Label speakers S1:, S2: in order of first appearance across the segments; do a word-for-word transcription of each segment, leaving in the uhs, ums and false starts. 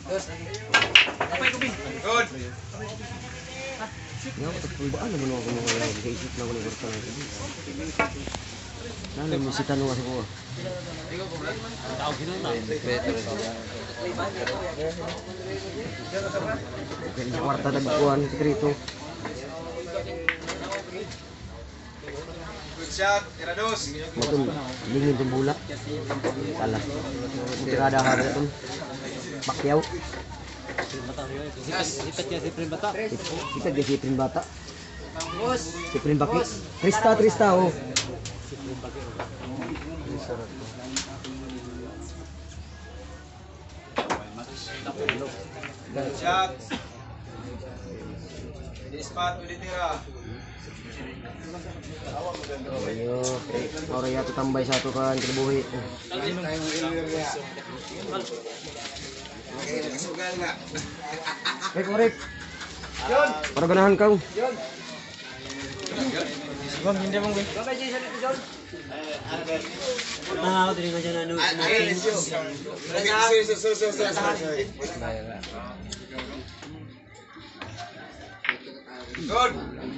S1: Good.
S2: Ya, percobaan naman ako nung nag-isip na ako ng kwarta na ito. Nalo, musita nung ako. Kaya sa kwarta nagkuhan, sekreto.
S1: Good shot. Tira dos.
S2: Matun, lingin itong bulak. Salah. Tirada ka rin itong Pacquiao.
S3: Sikat niya si Prim Bata.
S2: Kita dia si Prim Bata. Si Prim Baki. Trista, Trista, oh.
S1: Good shot. Di spot ulit tira.
S2: Ayo, orang ya tu tambah satu kan terbuhi. Eh, korek. John. Para ganahan kau.
S1: John.
S3: Bang, hindi mong gue. Ah, tadi macam anu.
S1: Good.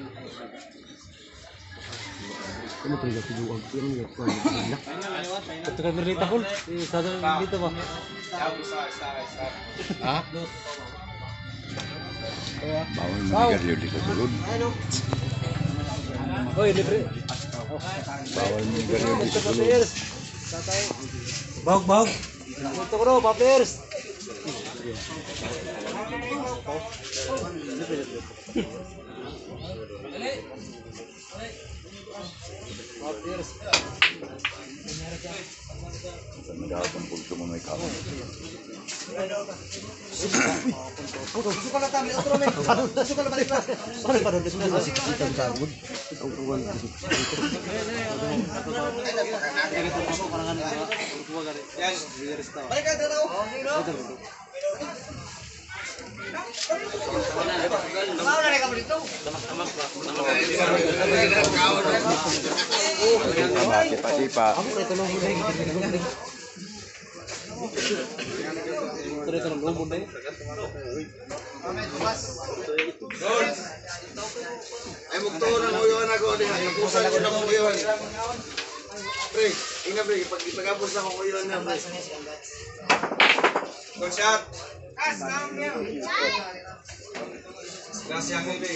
S2: Kamu teriak tujuh orang yang lihat kau.
S3: Itu kan berita pun. Satu gitu bang.
S4: Ah? Bawal meninggal di kebun.
S3: Oh, ini beri.
S4: Bawal meninggal di kebun.
S3: Bang, bang. Untuk bro, papers.
S4: Mendapat pulsa mo may kamu.
S2: Suka na tayo otro men. Suka na balik na. Pare pare dito na si kita sabud. Ang tuwan.
S1: Yan.
S2: Balik ka daw. Mau na ka dito.
S4: Bakit pati pa?
S2: Ako kay tulong mo dai.
S3: Terus terus belum bunda.
S1: Good. Ay mugtuon mo yon ako diha. Napusan ko na mo yon. Pre, ingat pre, pag ipagapos na ko yon na pre. Good shot. Gas yang ini.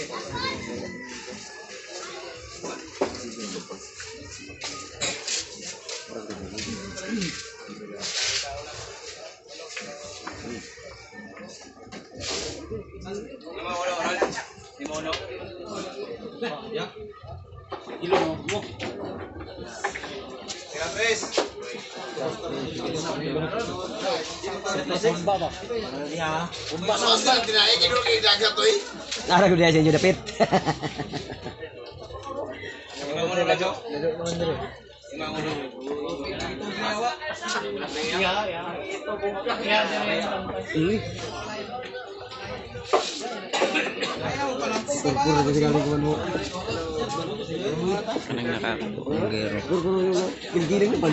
S1: Lima orang orang. Lima orang. Ya. Kilo mo. Tira tres.
S3: Umba ba? Iya. Umba na umba.
S2: Nara ko dia sa inyo dapit.
S1: Lima orang lagi. Lima orang.
S3: Iya, ya. Itu bukan ya.
S2: Ini. Kurkur na sekali kuman mo.
S5: Kanang nakakagero.
S2: Kurkur yung kilgiling naman.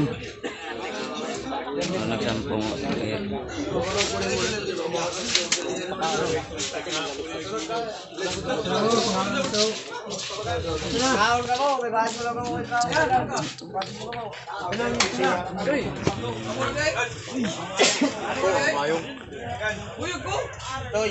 S5: Ano nagsampung gero.
S2: Kaon ka mo, may bahas mo lang mo ikaw.
S1: Uyog ko.
S2: Toy.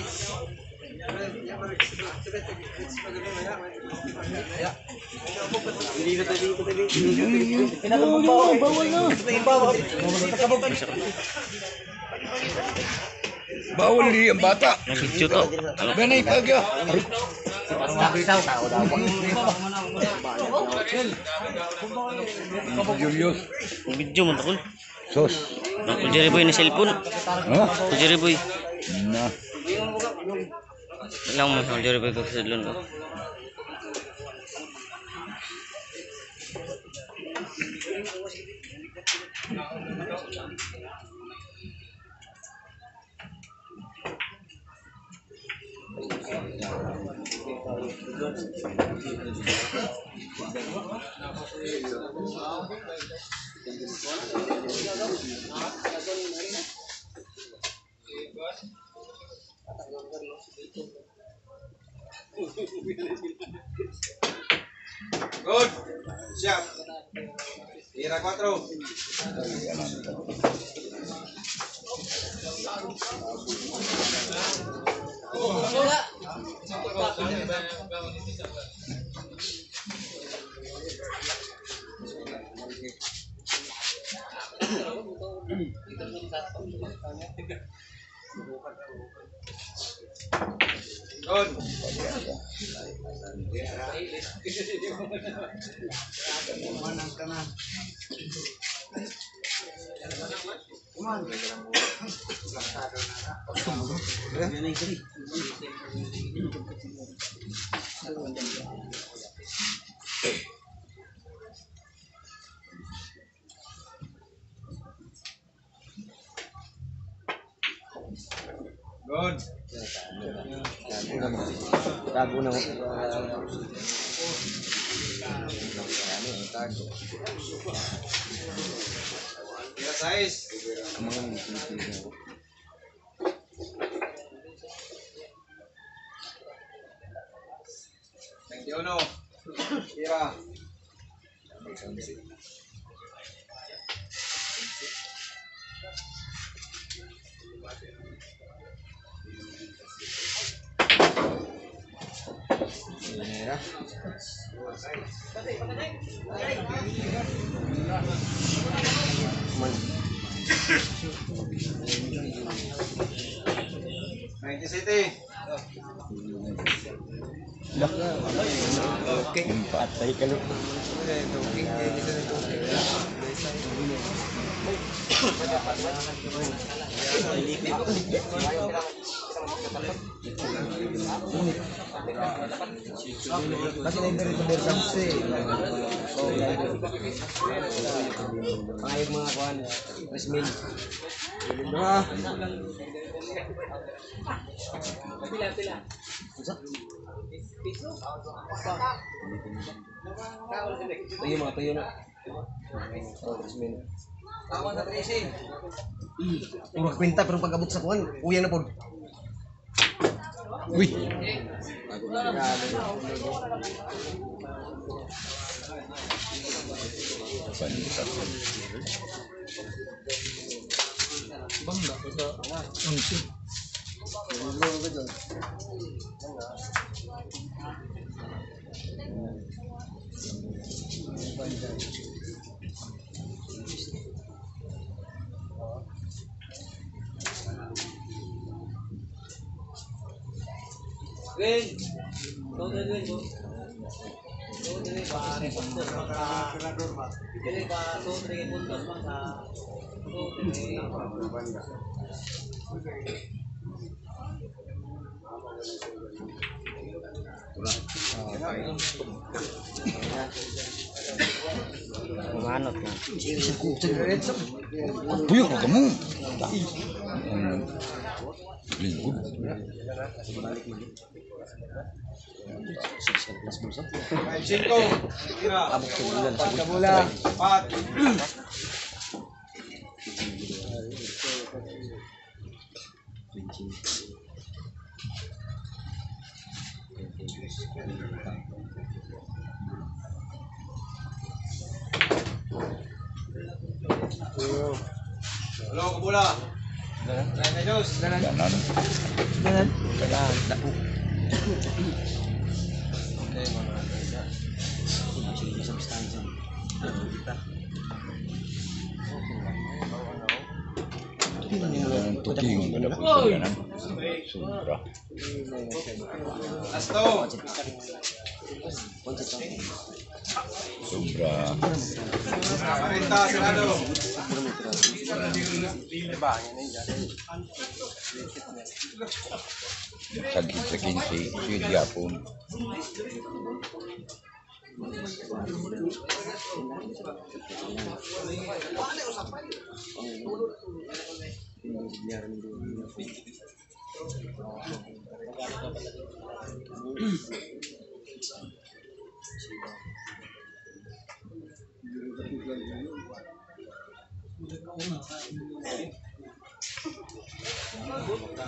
S2: Hindi ko tadi ko tadi. Pinakabawal bawal na. Bawal.
S4: Bawal di ang bata.
S5: Nagkityo to.
S4: Ganay pagya.
S2: Parang mabitaw tao daw.
S4: Julius.
S5: Video mo takon.
S4: Sos.
S5: Nakujari boy na cellphone.
S4: Ha?
S5: Kujari boy.
S4: Na.
S5: Lang mo kujari boy ko sa dulon ko.
S1: Good. Siap. Tira cuatro. Good. Manang ka na. Good.
S2: Tago na.
S1: Tira seis. veintiuno. Tira.
S2: Mira.
S1: ninety-seven.
S2: Okay. Patay ka lang. Kasi na-interito din sa kasi. Pangayag mga kuhan. Resmin. Diba? Pila-pila. Tuyo mga tuyo na. Oh, resmin. Tawag na tracing. Puro kwenta pero pag-abot sa kuhan, uyang na po. Uy.
S3: Bangga ito. Ang si.
S6: Green. Go to green, go. Go to green, pa. Puntos pa ka. Dili pa, go to green, puntos pa ka. Go to green.
S5: Manot na.
S4: Buyok na kamu. Lingkod.
S1: Cinco. Tira. Empat bola. Empat. Halo, ke bola. Lain Jus.
S4: Kanan.
S2: Dalan. Dalan. Dapo.
S4: Ang tuking pada kanan. Sobra.
S1: Lasto.
S4: Sobra.
S1: Parinta, Senado.
S4: Sakit sa kinsi. Siya pun.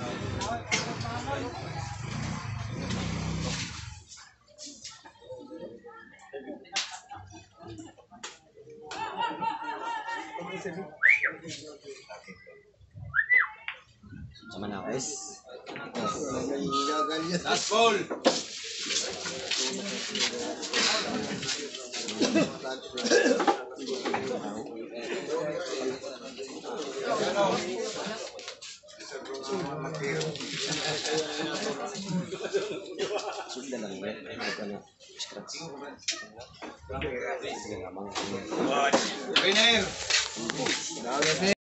S2: Sama na, guys.
S1: Last call.
S2: Sudah lang, ya. Bukan na. Scratch. Sige, lamang.
S1: Winner.